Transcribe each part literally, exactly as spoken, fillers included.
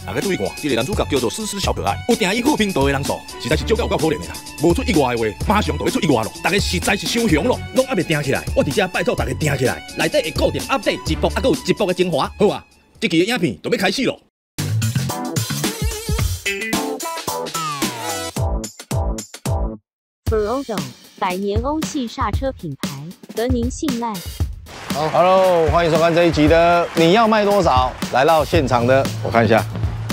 大家注意看，这个男主角叫做思思小可爱，有订伊好评度的人数，实在是足够有够可怜的啦。无出意外的话，马上就要出意外咯。大家实在是伤熊咯，拢还未订起来，我伫这拜托大家订起来，内底会固定 update 直播，还有直播的精华。好啊，这期的影片就要开始咯。 Ferodo 百年欧系刹车品牌，得您信赖。 好 ，Hello， 欢迎收看这一集的《你要卖多少》。来到现场的，我看一下，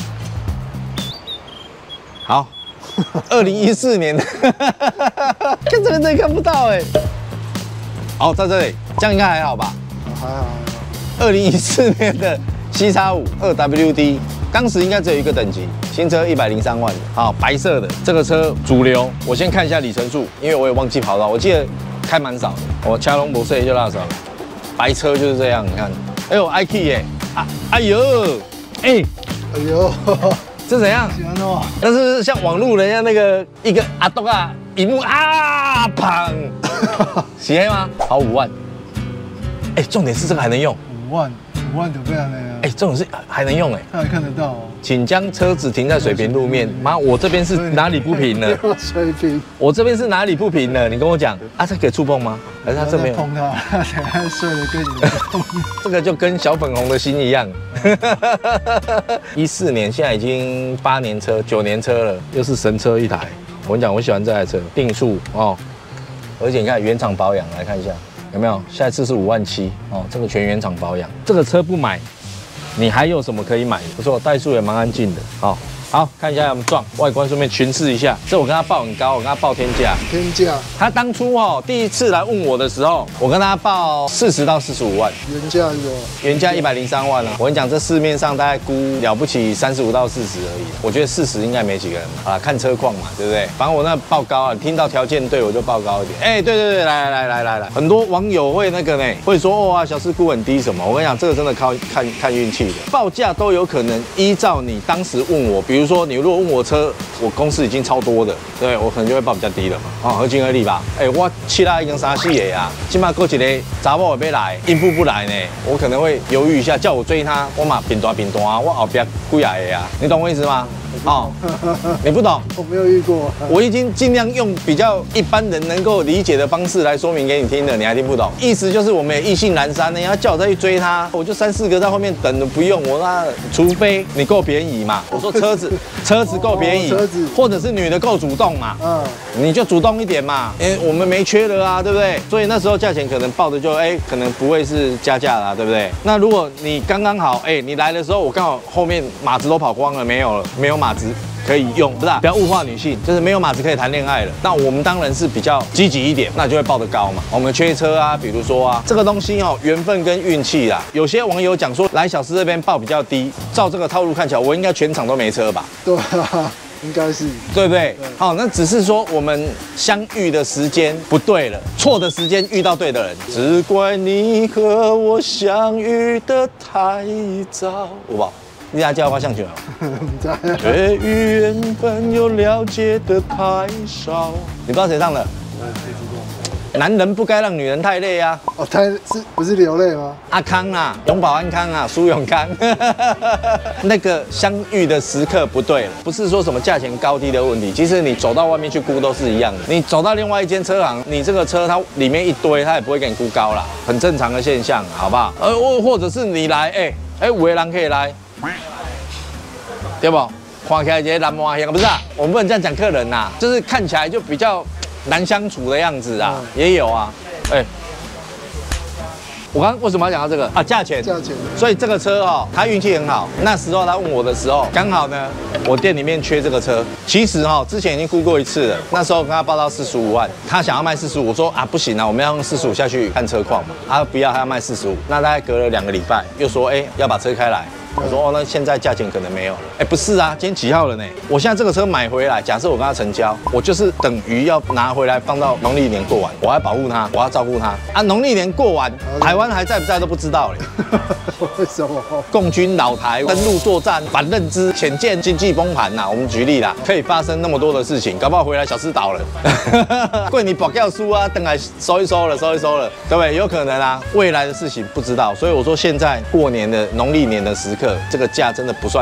好，二零一四年的，看这个真的看不到哎。好，在这里，这样应该还好吧？ 还好。 二零一四年的 C X 五二 W D。 当时应该只有一个等级，新车一百零三万的，好，白色的这个车主流。我先看一下里程数，因为我也忘记跑道，我记得开蛮少的。我掐龙不碎就拉少了，白车就是这样，你看，哎呦 ，I K 耶，啊，哎呦，哎， 哎呦， 这怎样？ 喜欢哦。 那是像网路人家那个一个阿东啊，荧幕啊，砰，喜欢吗？好五万，哎，重点是这个还能用， 五万，五万就不然呢。 哎，这种是还能用哎， 看还看得到哦。 请将车子停在水平路面。妈，我这边是哪里不平了？ 水平。我这边是哪里不平了？你跟我讲啊，这可以触碰吗？还是他这边碰它，等下睡了跟你碰。 这个就跟小粉红的心一样。一四年，现在已经八年车、九年车了，又是神车一台。我跟你讲，我喜欢这台车，定速哦，而且你看原厂保养，来看一下。 有没有？下一次是五万七哦，这个全原厂保养，这个车不买，你还有什么可以买？不错，怠速也蛮安静的。好，好看一下我们撞外观，顺便巡视一下。这我跟他报很高，我跟他报天价。 天价。他当初哦第一次来问我的时候，我跟他报四十到四十五万。 原价是多？ 原价一百零三万啊！我跟你讲，这市面上大概估了不起三十五到四十而已。我觉得四十应该没几个人买。好啦，看车况嘛，对不对？反正我那报高啊，听到条件对我就报高一点。哎，对对对，来来来来来，很多网友会那个呢，会说哦啊，小事故很低什么？我跟你讲，这个真的靠看看运气的，报价都有可能依照你当时问我，比如说你如果问我车，我公司已经超多的，对我可能就会报比较低了嘛。哦，合情合理吧？哎，我七啦已经三四个啊，起码过一个查某也要来，应付不来呢，我可能会犹豫一下，叫我追他，我嘛变大变大啊，我后边几啊个啊，你懂我意思吗？哦，你不懂， 我没有遇过。 我已经尽量用比较一般人能够理解的方式来说明给你听了，你还听不懂？意思就是我们也意兴阑珊，你要叫我再去追他，我就三四个在后面等着，不用我那，除非你够便宜嘛。我说车子车子够便宜，车子或者是女的够主动嘛，嗯，你就主动一点嘛，因为我们没缺了啊，对不对？所以那时候价钱可能报的就哎，可能不会是加价啦，对不对？那如果你刚刚好，哎，你来的时候我刚好后面马子都跑光了，没有了，没有马子可以用，不是、啊？不要物化女性，就是没有马子可以谈恋爱了。那我们当然是比较积极一点，那就会报得高嘛。我们缺车啊，比如说啊，这个东西哦，缘分跟运气啦。有些网友讲说，来小司这边报比较低，照这个套路看起来，我应该全场都没车吧？ 对啊，应该是， 对不对？好，那只是说我们相遇的时间不对了，错的时间遇到对的人，只怪你和我相遇的太早，有无？你家叫我上去了，却与缘分又了解的太少。你不知道谁唱的？ 我不知道。 男人不该让女人太累啊！ 哦，太是不是流泪吗？ 阿康啊，永保安康啊，苏永康。那个相遇的时刻不对了，不是说什么价钱高低的问题，其实你走到外面去估都是一样的。你走到另外一间车行，你这个车它里面一堆，它也不会给你估高啦，很正常的现象，好不好？呃，或或者是你来，哎哎，五个人可以来。对不？看起来这些蓝毛香不是啊？我们不能这样讲客人呐、啊，就是看起来就比较难相处的样子啊，嗯、也有啊。哎、欸，我刚为什么要讲到这个啊？价钱， 价钱。 所以这个车哦，他运气很好。那时候他问我的时候，刚好呢，我店里面缺这个车。其实哈、哦，之前已经估过一次了。那时候跟他报到四十五万，他想要卖四十五，我说啊不行啊，我们要用四十五下去看车况嘛。他不要，他要卖四十五。那大概隔了两个礼拜，又说哎、欸、要把车开来。我说哦，那现在价钱可能没有了。哎，不是啊，今天几号了呢？我现在这个车买回来，假设我跟他成交，我就是等于要拿回来放到农历年过完，我要保护它，我要照顾它啊。农历年过完，台湾还在不在都不知道嘞。 为什么？ 共军老台登陆作战，反认知，潜舰经济崩盘呐。我们举例啦，可以发生那么多的事情，搞不好回来小吃倒了。贵你保教书啊，等来收一收了，收一收了，对不对？有可能啊，未来的事情不知道，所以我说现在过年的农历年的时刻。这个价真的不算短，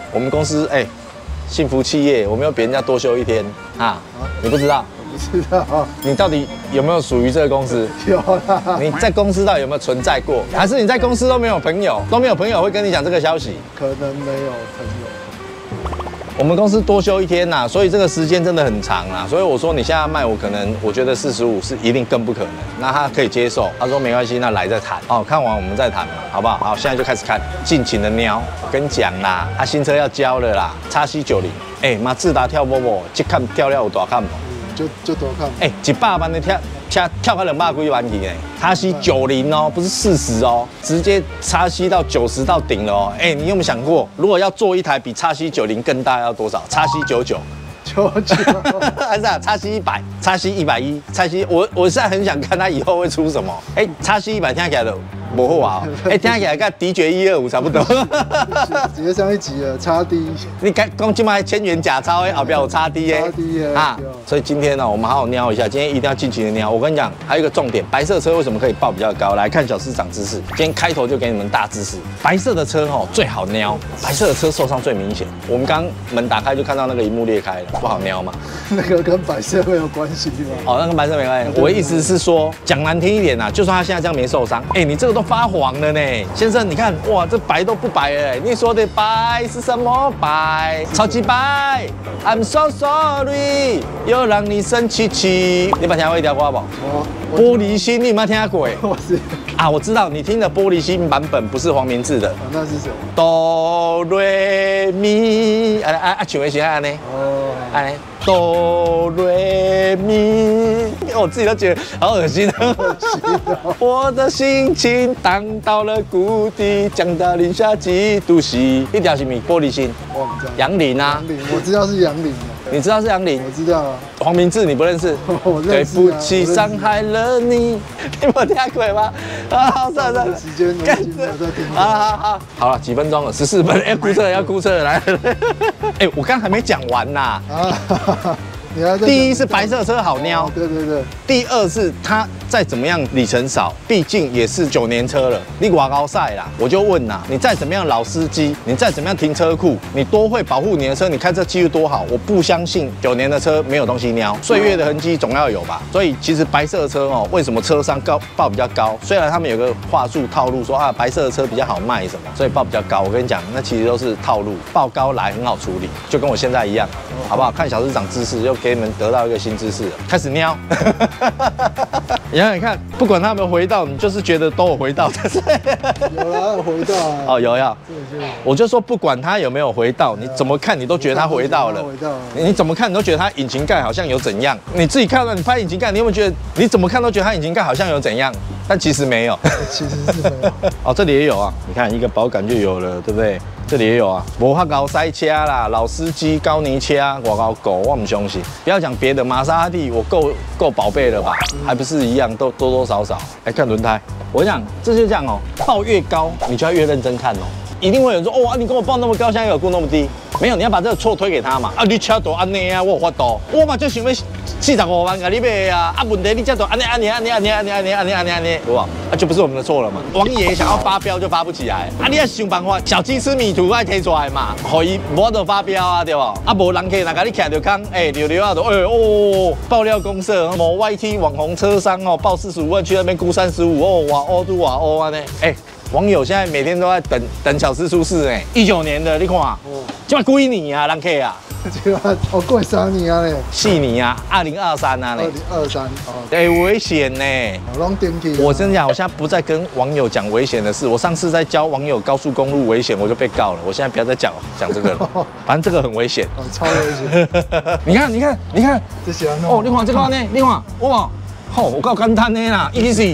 我们公司哎、幸福企业，我们要比人家多休一天啊！你不知道？ 不知道， 你到底有没有属于这个公司？ 有啦。 你在公司到底有没有存在过？还是你在公司都没有朋友，都没有朋友会跟你讲这个消息？ 可能没有朋友。 我们公司多休一天呐、所以这个时间真的很长啦。所以我说你现在卖我可能，我觉得四十五是一定更不可能。那他可以接受，他说没关系，那来再谈哦，看完我们再谈嘛，好不好？好，现在就开始看，尽情的瞄。我跟你讲啦，他、啊、新车要交了啦，叉 C 九零，哎，马自达跳波波，这看跳了有多看不？ 就就多看。 哎、欸，一百万的跳跳跳个两百几万去呢，叉 C 九零哦，不是四十哦，直接叉 C 到九十到顶了哦。哎、欸，你有没有想过，如果要做一台比叉 C 九零更大要多少？叉 C 九九。 九九， 还是啊，叉 C 一百，叉 C 一百一，叉 C 我我现在很想看它以后会出什么。哎、欸，叉 C 一百听起来都不好啊，哎、欸，听起来跟迪爵一二五差不多。 直接上一级了，叉 D。 你讲讲今麦千元假钞哎，后边有叉 D 哎， 叉 D 哎啊，所以今天呢，我们好好瞄一下，今天一定要尽情的瞄。我跟你讲，还有一个重点，白色车为什么可以报比较高？来看小市长知识，今天开头就给你们大知识。白色的车哦最好瞄，白色的车受伤最明显。我们刚门打开就看到那个荧幕裂开了，不好瞄嘛。 那个跟白色没有关系吗？ 哦，那跟白色没关系。我的意思是说，讲难听一点啊，就算他现在这样没受伤，哎，你这个都发黄了呢，先生，你看，哇，这白都不白了。你说的白是什么白？超级白。I'm so sorry， 又让你生气气。你有听过一条歌不？ 我玻璃心，你有没有听过？ 我是啊，我知道你听的玻璃心版本不是黄明志的。 啊，那是什么？ 哆瑞咪，啊啊啊，唱的是安尼。 哦， 安尼。哆瑞咪，我自己都觉得好恶心啊！我的心情荡到了谷底，降到零下几度 C。一条是咪玻璃心， 我不知道。 杨林啊， 杨林，我知道是杨林啊。 你知道是杨林？ 我知道啊。 黄明志你不认识？ 我认识啊。 对不起，伤害了你，你有听过吗？啊，好，算了算了。 时间我已经没有在听。 好好好，好了，几分钟了，十四分。哎，估车要估车来。哎，我刚还没讲完呐。啊。第一是白色车好瞄， 对对对。 第二是它再怎么样里程少，毕竟也是九年车了，你瓦高赛啦，我就问啦，你再怎么样老司机，你再怎么样停车库，你多会保护你的车，你开车技术多好，我不相信九年的车没有东西瞄，岁月的痕迹总要有吧。所以其实白色的车哦，为什么车商高报比较高？虽然他们有个话术套路说啊，白色的车比较好卖什么，所以报比较高。我跟你讲，那其实都是套路，报高来很好处理，就跟我现在一样，好不好？看小市长知识又给你们得到一个新知识了，开始瞄。你看，你看，不管他有没有回到，你就是觉得都有回到。 有啦，有回到啊。 哦，有要。我就说，不管他有没有回到，你怎么看你都觉得他回到了。 回到了。 你怎么看你都觉得他引擎盖好像有怎样？你自己看到你拍引擎盖，你有没有觉得你怎么看都觉得他引擎盖好像有怎样？但其实没有。 其实是没有。 哦，这里也有啊。你看一个保感就有了，对不对？这里也有啊，无法高塞车啦，老司机高尼车，我高狗，我不相信。不要讲别的，玛莎拉蒂我够够宝贝了吧？还不是一样，都多多少少。来看轮胎，我跟你讲，这就这样哦，报越高，你就要越认真看哦。一定会有人说，哦，你跟我报那么高，现在有估那么低？没有，你要把这个错推给他嘛。啊，你车都安尼啊，我有法度，我嘛就想要四十五万给你买啊。啊，问题你这都安尼安尼安尼安尼安尼安尼安尼安尼安尼，对吧？啊，就不是我们的错了嘛。王爷想要发飙就发不起来，啊，你要想办法，小鸡吃米图爱推出来嘛，可以无得发飙啊，对吧？啊，无人客哪甲你徛着讲，哎，溜溜啊，都哎哦，爆料公社某 Y T 网红车商哦，报四十五万去那边估三十五哦，哇哦都哇哦啊呢，哎。网友现在每天都在等等小事出事哎，一九年的你看，哦，这几年啊，人客啊， 这哦过三年啊嘞， 四年啊，二零二三啊嘞， 二零二三哦， 哎危险呢， 拢电梯。 我真讲，我现在不再跟网友讲危险的事，我上次在教网友高速公路危险，我就被告了，我现在不要再讲讲这个了，反正这个很危险， 哦，超危险。 你看，你看，你看， 这些哦，你看这个呢，你看，哇，吼，我够简单的啦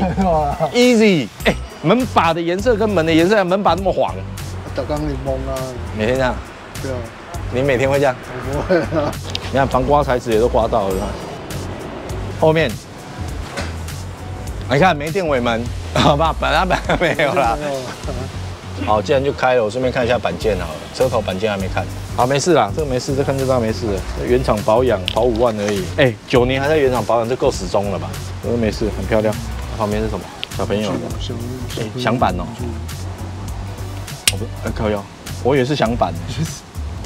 ，easy，easy， 哎。门把的颜色跟门的颜色，门把那么黄， 打刚你懵啊！ 每天这样， 对啊， 你每天会这样？ 我不会啊。 你看防刮材质也都刮到了，后面，你看没电尾门，好吧，本来本来没有啦。好，既然就开了，我顺便看一下板件好了，车头板件还没看。好，没事啦，这个没事，这看就知道没事了。原厂保养跑五万而已，哎，九年还在原厂保养，这够始终了吧？我说没事，很漂亮。旁边是什么？小朋友的响板哦，我不，哎靠腰，我以为是响板，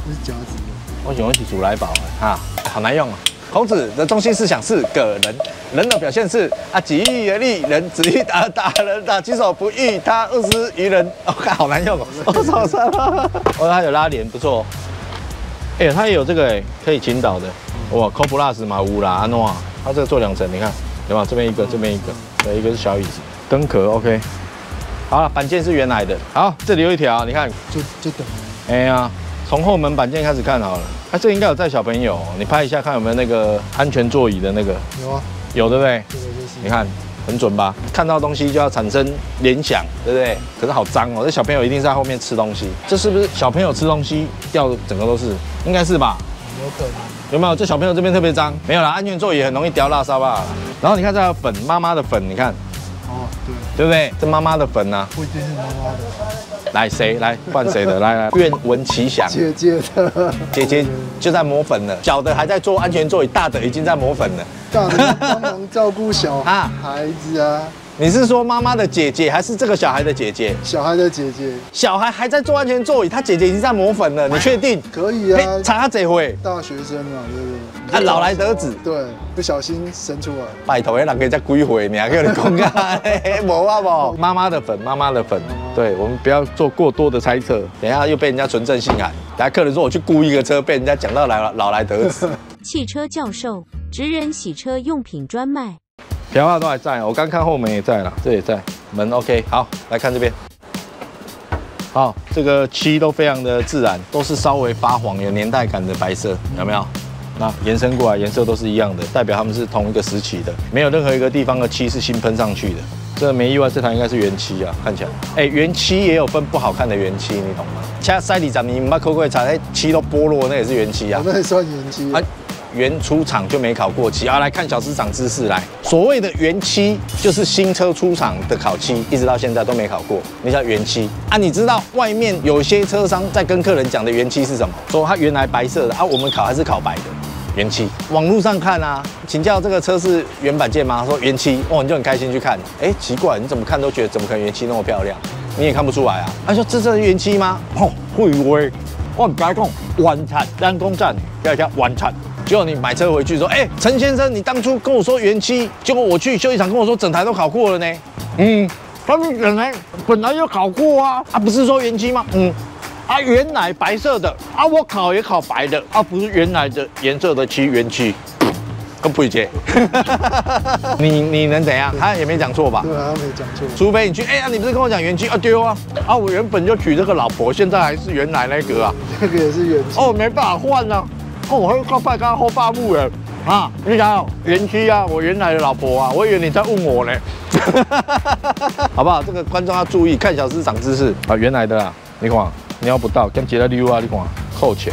这是夹子的。 我喜欢起煮来宝啊，好难用啊。孔子的中心思想是个人，人的表现是啊，己欲而立人，只欲打打人，打己手不欲他二十余人。哦，看好难用哦，我操伤了。哦，它有拉帘，不错。哎，它也有这个哎，可以倾倒的。哇 ，Co Plus 嘛，乌啦，安诺啊，它这个做两层，你看有没有？这边一个，这边一个，对，一个是小椅子，灯壳 OK。好了，板件是原来的。好，这里有一条，你看， 就就等。 哎呀。从后门板件开始看好了，啊，这个应该有载小朋友，你拍一下看有没有那个安全座椅的那个， 有啊， 有对不对？ 这个就是。 你看很准吧？看到东西就要产生联想，对不对？可是好脏哦，这小朋友一定在后面吃东西，这是不是小朋友吃东西掉整个都是？应该是吧？ 有可能。 有没有？这小朋友这边特别脏，没有啦，安全座椅很容易掉落沙吧。然后你看这个粉，妈妈的粉，你看， 哦，对， 对不对？这妈妈的粉呢、啊？ 不一定是妈妈的。 来谁来换谁的？来来，愿闻其详。 姐姐的， 姐姐就在磨粉了，小的还在做安全座椅，大的已经在磨粉了。 大的帮忙照顾小啊孩子啊。 你是说妈妈的姐姐，还是这个小孩的姐姐？ 小孩的姐姐。 小孩还在做安全座椅，他姐姐已经在磨粉了，你确定？ 可以啊。 查这回。 大学生嘛，对不对？ 啊，老来得子。 对，不小心生出来。 拜托，那人可以再归回，你还跟你讲啊？没啊不，妈妈的粉，妈妈的粉。对，我们不要做过多的猜测，等一下又被人家纯正信函。等下客人说我去雇一个车，被人家讲到老老来得子。 汽车教授，职人洗车用品专卖。 条画都还在，我刚看后门也在了，这也在，门 OK。好，来看这边。好，这个漆都非常的自然，都是稍微发黄、有年代感的白色，有没有？那延伸过来颜色都是一样的，代表他们是同一个时期的，没有任何一个地方的漆是新喷上去的。这没意外，这台应该是原漆啊，看起来。哎，原漆也有分不好看的原漆，你懂吗？像塞里长，你唔捌抠过查，那漆都剥落，那也是原漆啊。 那也算原漆啊。 原出厂就没考过漆啊！来看小市长知识来，所谓的原漆就是新车出厂的烤漆，一直到现在都没考过，那叫原漆啊！你知道外面有些车商在跟客人讲的原漆是什么？说它原来白色的啊，我们烤还是烤白的原漆。网络上看啊，请教这个车是原版件吗？说原漆，哦，你就很开心去看。哎，奇怪，你怎么看都觉得怎么可能原漆那么漂亮？你也看不出来啊！他说这是原漆吗？哦，会为我唔该讲，完产单工站要叫完产。结果你买车回去说，哎、欸，陈先生，你当初跟我说原漆，结果我去修理厂跟我说整台都烤过了呢。嗯，他们本来本来就烤过啊，啊不是说原漆吗？嗯，啊原来白色的啊，我烤也烤白的啊，不是原来的颜色的漆原漆，跟不理解。你你能怎样？他也没讲错吧？ 对啊，他没讲错。 除非你去，哎、欸、呀，你不是跟我讲原漆啊？对啊，啊我原本就娶这个老婆，现在还是原来那个啊。 这个也是原漆。 哦，没办法换啊。哦，我还告拜刚后爸母人啊！你想原漆啊，我原来的老婆啊，我以为你在问我呢，好不好？这个观众要注意，看小市长知识啊，原来的啦，你看瞄不到，跟接了溜啊，你看扣钱。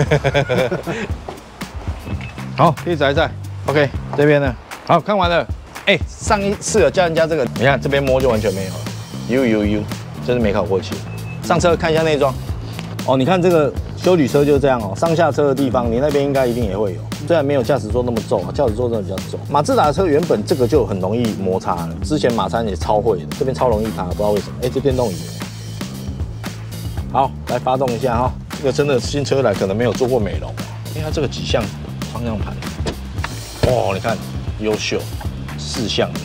好，一直还在 ，OK， 这边呢，好看完了。哎、欸，上一次有教人家这个，你看这边摸就完全没有了，呦呦呦，这是没烤过漆。上车看一下内装。哦，你看这个休旅车就是这样哦，上下车的地方，你那边应该一定也会有，虽然没有驾驶座那么重啊，驾驶座真的比较重。马自达的车原本这个就很容易摩擦了，之前马三也超会的，这边超容易塌，不知道为什么。哎，这电动椅，好，来发动一下哈、哦，这个真的新车来可能没有做过美容，因为它这个几项方向盘，哦，你看优秀，四项的。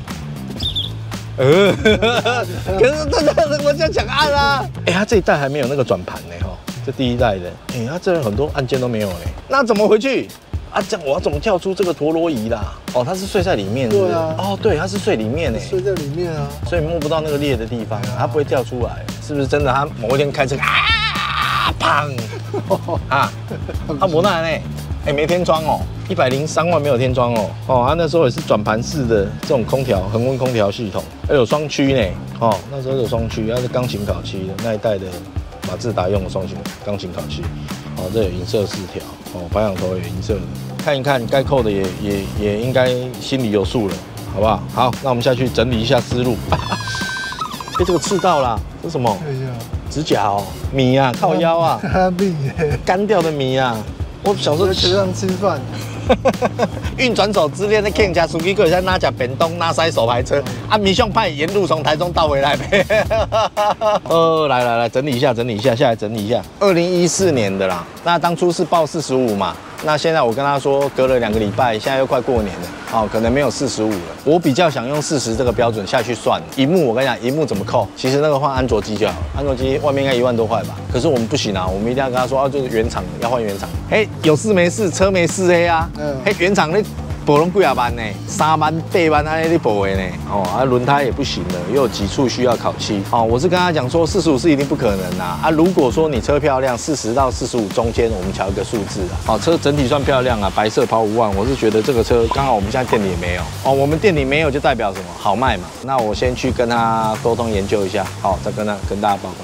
呃，可是这这我想讲按啊，哎，它这一代还没有那个转盘呢哈，这第一代的，哎，它这很多按键都没有呢，那怎么回去？啊，这样我要怎么跳出这个陀螺仪啦？哦，它是睡在里面是不是， 对啊， 哦，对，它是睡里面呢， 睡在里面啊， 所以摸不到那个裂的地方啊，它不会跳出来，是不是真的？它某一天开车啊，砰，啊，它磨难呢？哎，没天窗哦，一百零三万没有天窗哦，哦，它那时候也是转盘式的这种空调恒温空调系统，还有双区呢，哦，那时候有双区，它是钢琴烤漆的那一代的马自达用的双琴钢琴烤漆，哦，这有银色饰条，哦，保养头有银色的，看一看该扣的也也也应该心里有数了，好不好？好，那我们下去整理一下思路。哎，这个刺到了，这是什么？ 哎呀， 指甲哦，米啊，靠腰啊， 哈密耶， 干掉的米啊。我小时候在车上吃饭， 运转手之恋的 King 加司机，个在哪家便当哪塞手排车啊？米象派沿路从台中倒回来呗。呃，来来来，整理一下，整理一下，下来整理一下。二零一四年的啦，那当初是报四十五嘛。那现在我跟他说，隔了两个礼拜，现在又快过年了，哦，可能没有四十五了。我比较想用四十这个标准下去算。荧幕我跟你讲，荧幕怎么扣？其实那个换安卓机就好了，安卓机外面应该一万多块吧。可是我们不行啊，我们一定要跟他说，啊，就是原厂要换原厂。嘿，有事没事，车没事黑啊。嗯。嘿，原厂那保拢几啊万呢？三万、八万安尼你保的呢？哦，啊，轮胎也不行了，又有几处需要烤漆。哦，我是跟他讲说，四十五是一定不可能啊。啊，如果说你车漂亮，四十到四十五中间，我们调一个数字啊。好，车整体算漂亮啊，白色跑五万，我是觉得这个车刚好我们现在店里也没有。哦，我们店里没有就代表什么？好卖嘛。那我先去跟他沟通研究一下，好，再跟他跟大家报告。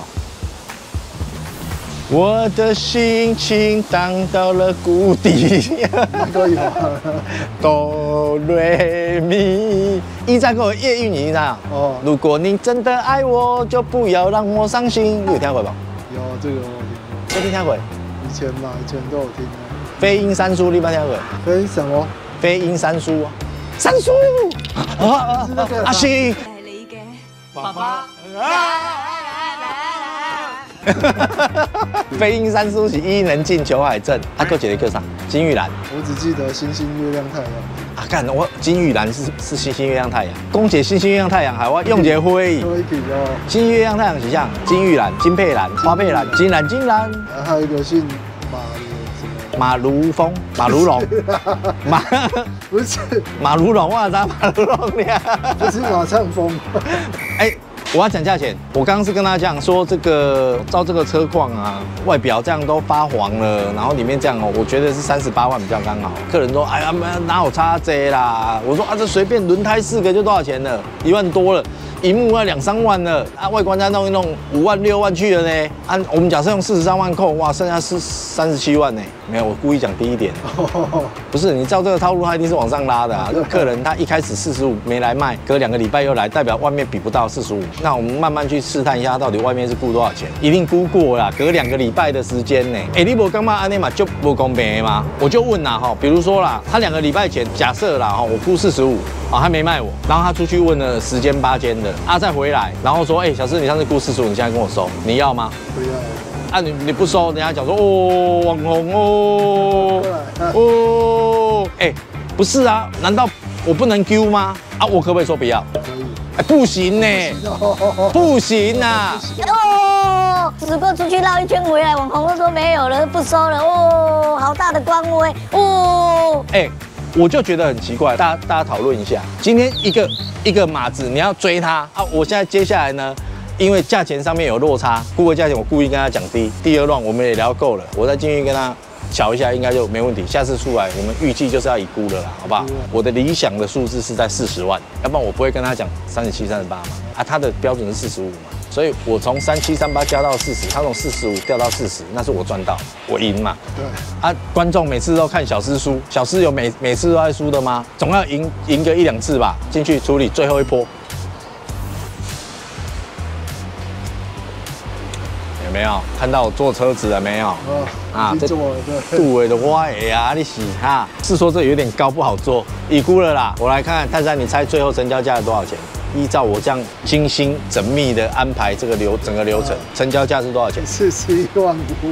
我的心情荡到了谷底。 都有啊。 哆瑞咪，一再给我叶蕴仪呢。哦。如果你真的爱我，就不要让我伤心。你有听过吗？ 有这个我听。没听过？ 以前嘛，以前都有听。 飞鹰三叔，你有听过？ 飞什么？ 飞鹰三叔。三叔。啊啊！阿星。係你嘅爸爸。飞鹰三叔是伊能静、裘海正，啊，搁一个叫啥？金玉兰。 我只记得星星、月亮、太阳。 啊，干我金玉兰是是星星、月亮、太阳。公姐星星、月亮、太阳，还我用结灰。 可以哦。 星星、月亮、太阳是像金玉兰、金佩兰、花佩兰、金兰、金兰。 啊，还有一个姓马的什么？ 马如风、马如龙。马不是马如龙，我知马如龙呀。 不是马唱风。 哎。我要讲价钱，我刚刚是跟他讲说，这个照这个车况啊，外表这样都发黄了，然后里面这样哦，我觉得是三十八万比较刚好。客人说，哎呀，哪有差这啦？我说啊，这随便轮胎四个就多少钱了？一万多了。荧幕要两三万了，啊，外观再弄一弄，五万六万去了呢。按、啊、我们假设用四十三万扣，哇，剩下是三十七万呢。没有，我故意讲低一点。不是，你照这个套路，他一定是往上拉的啊。这个客人他一开始四十五没来卖，隔两个礼拜又来，代表外面比不到四十五。那我们慢慢去试探一下，到底外面是估多少钱？一定估过啦，隔两个礼拜的时间呢。哎、欸，你不刚嘛安尼嘛就不公平吗？我就问啦哈，比如说啦，他两个礼拜前假设啦哈，我估四十五。啊，他没卖我，然后他出去问了十间八间的，啊，再回来，然后说，哎、欸，小师，你上次估四十五，你现在跟我收，你要吗？ 不要。 啊，你你不收，人家讲说，哦，网红哦，哦，哎、欸，不是啊，难道我不能丢吗？啊，我可不可以说不要？ 可以。 哎、欸，不行呢、欸，不行啊！ 哦，只不过出去绕一圈回来，网红都说没有了，不收了。哦，好大的官威哦。 哎、欸。我就觉得很奇怪，大家大家讨论一下。今天一个一个马子，你要追它啊！我现在接下来呢，因为价钱上面有落差，估个价钱我故意跟他讲低。第二轮我们也聊够了，我再进去跟他瞧一下，应该就没问题。下次出来我们预计就是要以估了啦，好不好？我的理想的数字是在四十万，要不然我不会跟他讲三十七、三十八嘛。啊，他的标准是四十五嘛。所以我从三七三八加到四十，他从四十五掉到四十，那是我赚到，我赢嘛。对啊，观众每次都看小师输，小师有每每次都在输的吗？总要赢赢个一两次吧。进去处理最后一波，有没有看到我坐车子了没有？哦、啊，这杜伟的花哎呀，你洗哈，是说这有点高不好做，已估了啦。我来看看泰山，你猜最后成交价是多少钱？依照我这样精心缜密的安排这个流整个流程，成交价是多少钱？ 四十一万五。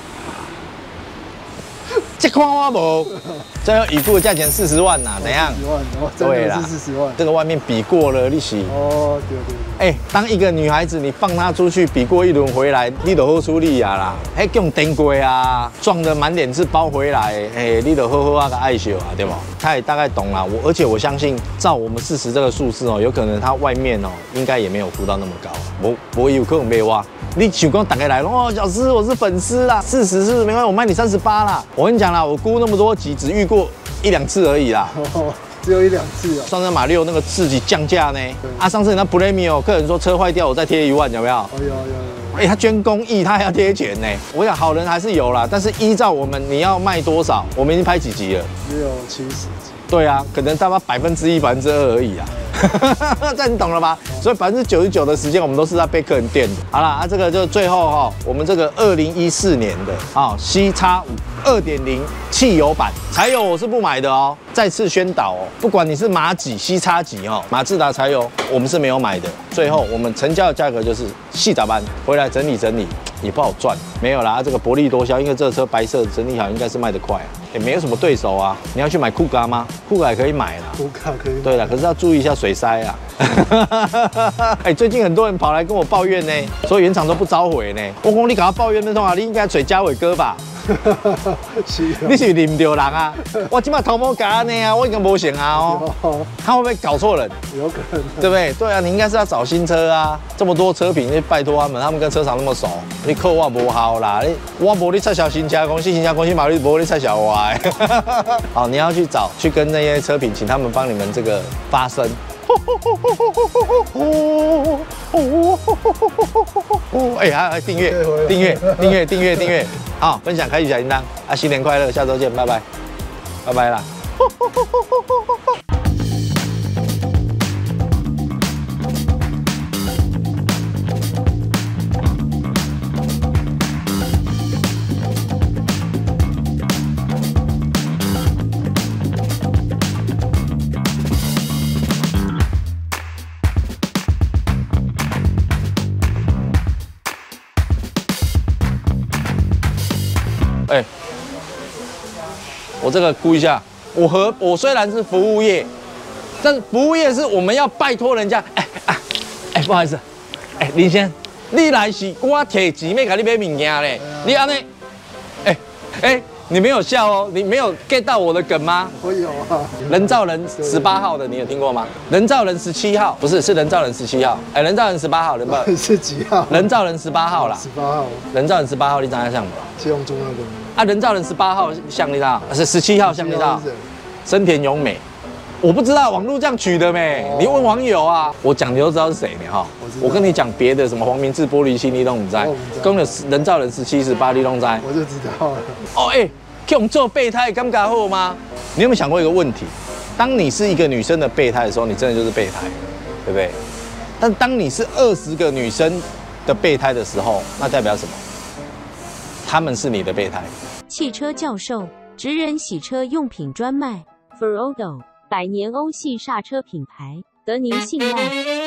这看我无，最后已付的价钱四十万呐，怎样？ 四十万，哦，对啦，四十万。 这个外面比过了，你是？ 哦，对对对。 哎，当一个女孩子，你放她出去比过一轮回来，你就好处理啊啦。哎，用电过啊，撞得满脸是包回来，哎，你就好好啊个爱惜啊，对不？她也大概懂了，我而且我相信，照我们四十这个数字哦，有可能她外面哦，应该也没有估到那么高，我我有可能没挖。你想讲打开来哦，小师我是粉丝啦，四十是不是没关系，我卖你三十八啦。我跟你讲啦，我估那么多集，只遇过一两次而已啦。 哦，只有一两次啊。 上次马六那个自己降价呢，啊，上次那 Premium 客人说车坏掉，我再贴一万，有没有？ 有有有。 哎，他捐公益，他还要贴钱呢。我想好人还是有啦，但是依照我们你要卖多少，我们已经拍几集了？ 只有七十集。 对啊，可能大概百分之一、百分之二而已啊。 这你懂了吧？所以百分之九十九的时间我们都是在被客人电的。好了，啊，这个就最后哈、哦，我们这个二零一四年的啊 C X 五二点零汽油版，柴油我是不买的哦。再次宣导哦，不管你是马几、C X 几哦，马自达柴油我们是没有买的。最后我们成交的价格就是细杂班，回来整理整理也不好赚，没有啦。啊、这个薄利多销，因为这个车白色整理好应该是卖得快啊，也没有什么对手啊。你要去买酷咖吗？酷咖也可以买啦， 酷咖可以。 对了，可是要注意一下水塞啊。哎，最近很多人跑来跟我抱怨呢，说原厂都不召回呢。我讲你搞他抱怨那种啊，你应该找嘉伟哥吧。 是啊、 你是不是认到人啊？我今麦头毛夹呢啊，我应该没行啊哦。他会不会搞错人？ 有可能， 对不对？对啊，你应该是要找新车啊。这么多车评，你拜托他们，他们跟车厂那么熟，你扣我不好啦。你我无你撤销新车公司，新车公司嘛你无你撤销我的。好，你要去找去跟那些车评，请他们帮你们这个发声。哎，还还订阅订阅订阅订阅订阅，好，分享开启小铃铛啊！新年快乐，下周见，拜拜，拜拜啦。哎，我这个估一下，我和我虽然是服务业，但是服务业是我们要拜托人家。哎啊，哎，不好意思，哎，林先生，你来是我摕钱要给你买物件嘞，你安尼，哎哎，你没有笑哦，你没有 get 到我的梗吗？ 我有啊。 人造人十八号的，你有听过吗？人造人十七号，不是，是人造人十七号。哎，人造人十八号，人造是几号？ 人造人十八号啦。 十八号。 人造人十八号，你长得像吗？ 七龙珠那个。 啊，人造人十八号像你道，是十七号像你道，深田咏美，我不知道网络这样取的没？哦、你问网友啊，我讲你都知道是谁呢哈。我, 我跟你讲别的什么黄明志玻璃心你都不知，跟了人造人十七十八你都知， 我就知道了。 哦哎，给我们做备胎尴尬后吗？你有没有想过一个问题？当你是一个女生的备胎的时候，你真的就是备胎，对不对？但当你是二十个女生的备胎的时候，那代表什么？他们是你的备胎。 汽车教授，职人洗车用品专卖 ，Ferodo 百年欧系刹车品牌，得您信赖。